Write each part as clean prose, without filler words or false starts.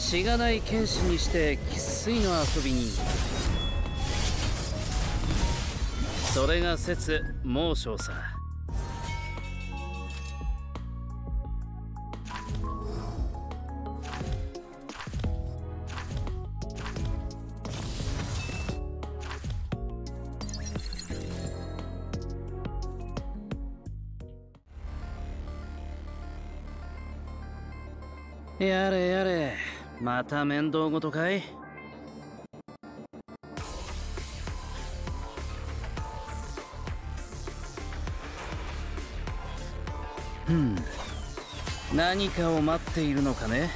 しがない剣士にして生粋の遊び人。それが説猛将さ。やれやれ、また面倒ごとかい。何かを待っているのかね。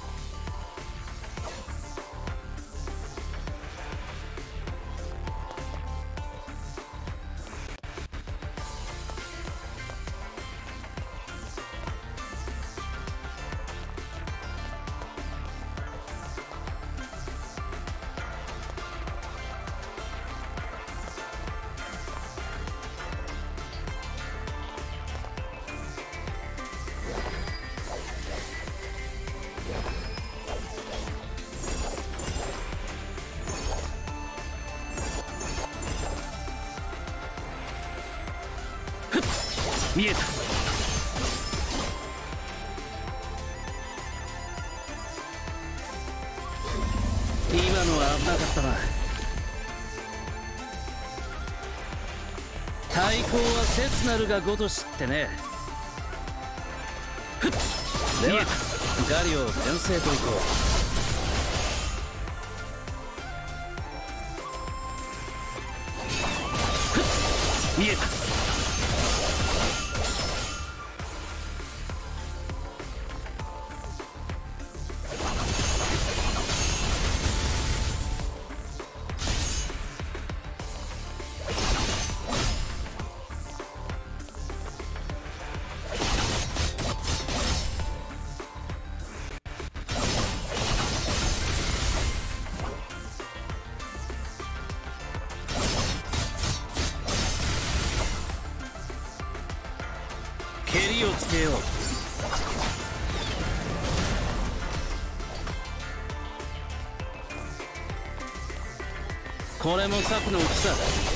見えた。今のは危なかったな。対抗は切なるがごとしってね。ではガリを転生といこう。見えた。蹴りをつけよう。これも策のうちさ。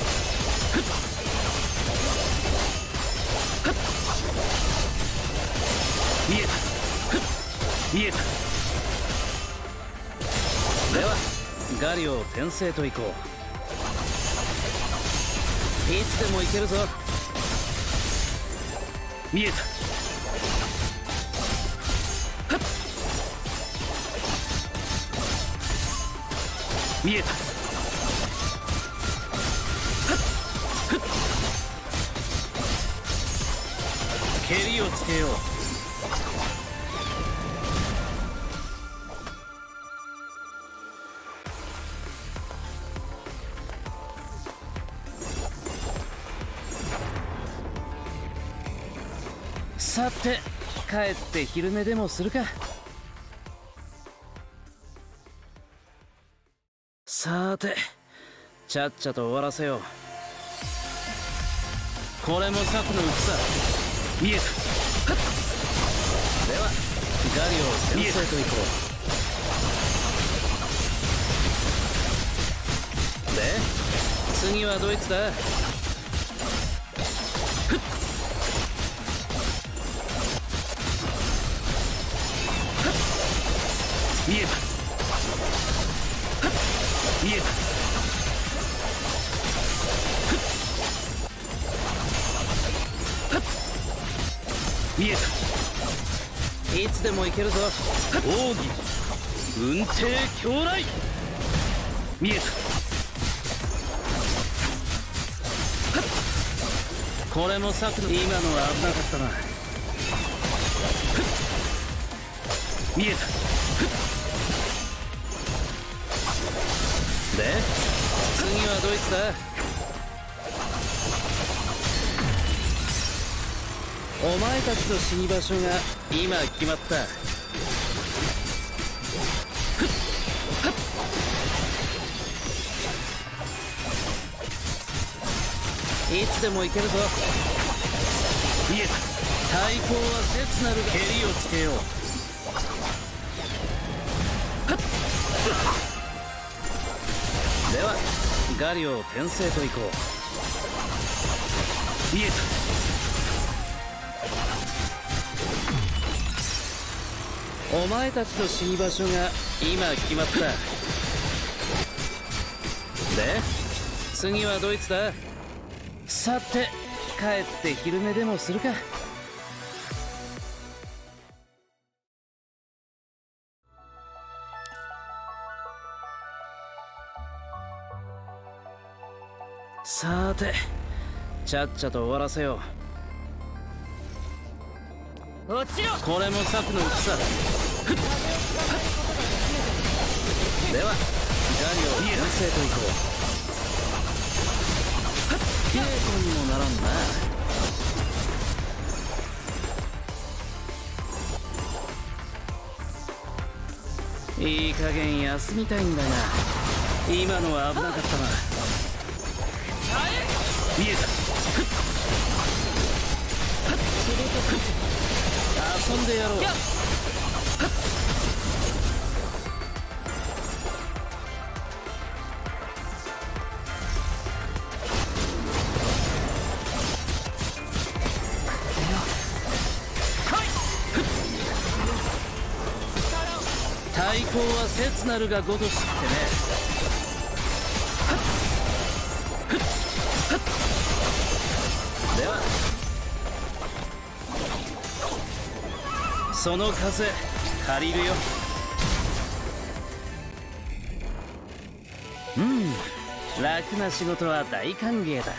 見えた。見えた。ではガリを転生といこう。いつでもいけるぞ。見えた。見えた。蹴りをつけよう。さて帰って昼寝でもするか。さてちゃっちゃと終わらせよう。これも策のうちさ。見えた。ではガリを転生といこう。で次はどいつだ。見えた。見えた。見えた。いつでもいけるぞ。奥義雲帝狂来。見えた。これも策の。今のは危なかったな。見えた。で次はどいつだ。お前たちの死に場所が今決まった。いつでもいけるぞ。見えた。対抗は切なるが。蹴りをつけよう。 はガリを転生といこう。見えた。お前たちの死に場所が今決まった。で次はどいつだ。さて帰って昼寝でもするか。さーてちゃっちゃと終わらせよう。落ちろ。これも策のうちさ。ではガリを転生といこう。稽古にもならんな。いい加減休みたいんだが今のは危なかったな。見えた。遊んでやろう。対抗は切なるがごとしってね。ではその風借りるよ。楽な仕事は大歓迎だ。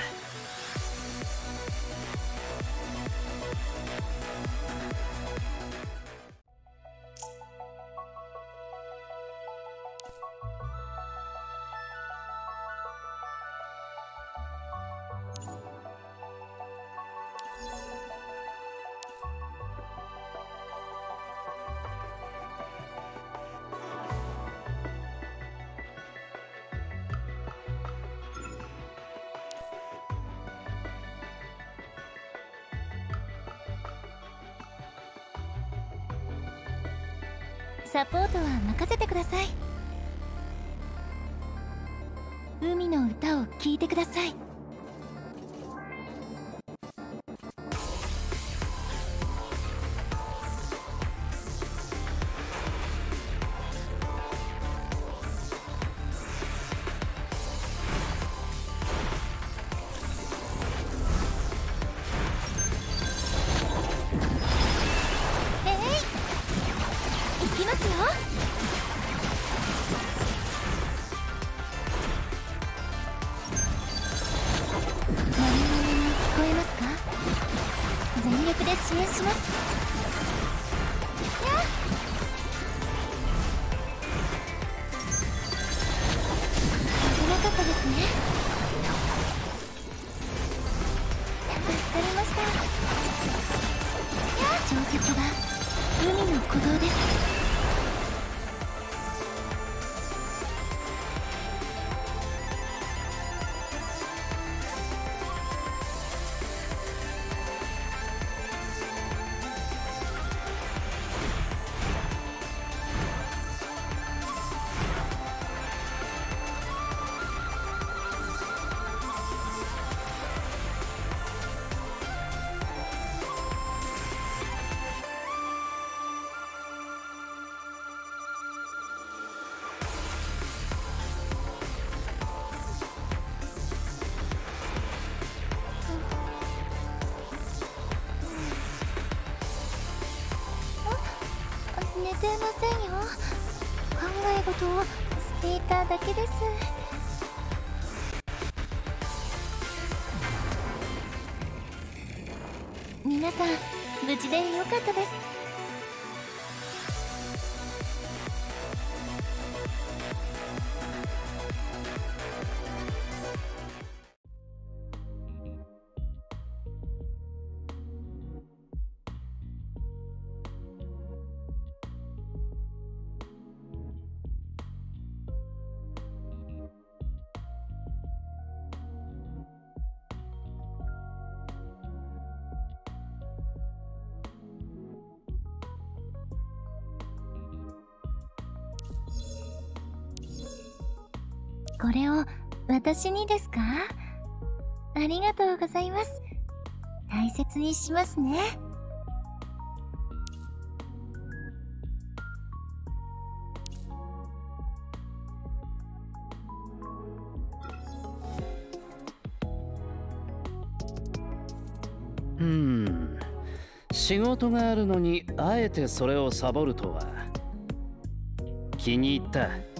サポートは任せてください。海の歌を聴いてください。行きますよ。何々に聞こえますか？全力で支援します。やっ、危なかったですね。助かりました。やっ、定石は海の鼓動です。寝てませんよ。考え事をしていただけです。皆さん無事でよかったです。 これを私にですか？ありがとうございます。大切にしますね。 仕事があるのにあえてそれをサボるとは。気に入った。